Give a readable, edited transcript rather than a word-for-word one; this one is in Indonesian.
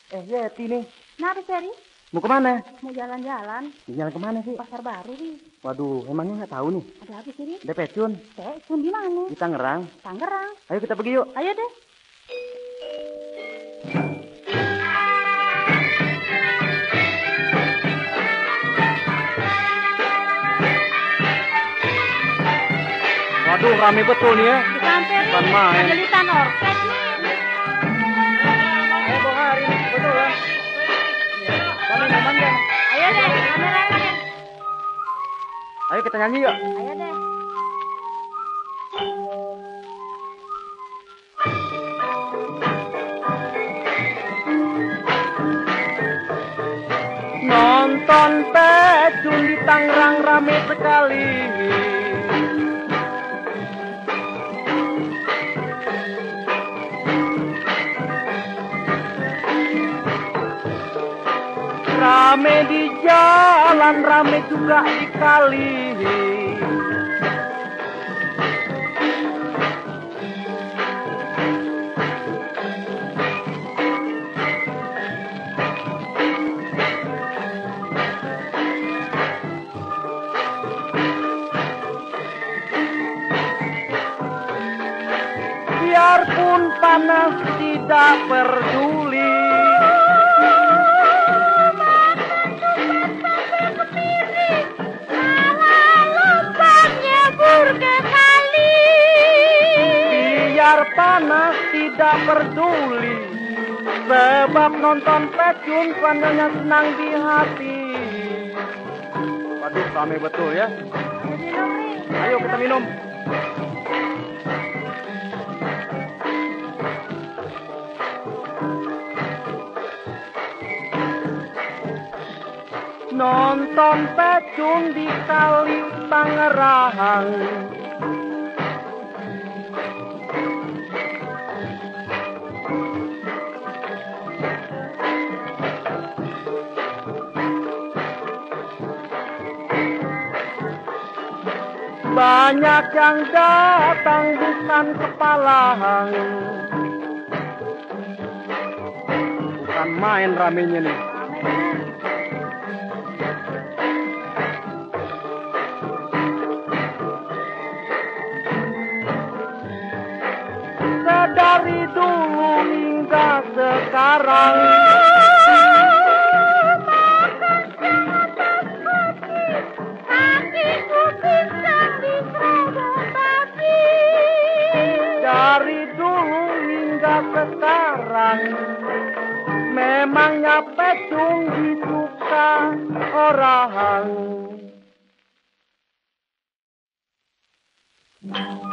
Yeti nih. Kenapa, Seri? Mau kemana? Mau jalan-jalan. Jalan kemana sih? Pasar baru, nih. Waduh, emangnya nggak tahu nih. Ada apa, Seri? Ada pecun. Pecun di mana? Di Tangerang. Tangerang. Ayo kita pergi yuk. Ayo deh. Waduh, rame betul nih ya. Disamperin. Bukan main. Pagalitan orkes nih. Ayo bawa hari ini, betul kan? Boleh memang ya. Ayo deh, rame-rame. Ayo kita nyanyi yuk. Ayo deh. Nonton pecun di Tangerang rame sekali. Rame di jalan, rame juga di kali. Biarpun panas tidak peduli. Biar panas tidak peduli, sebab nonton pecun pandangnya senang di hati. Waduh, rame betul ya. Ayo kita minum. Nonton pecun di Kali Tangerang. Banyak yang datang bukan kepalang. Bukan main ramenya nih. Dari dulu hingga sekarang. Dari dulu hingga sekarang, memangnya pecun disuka orang.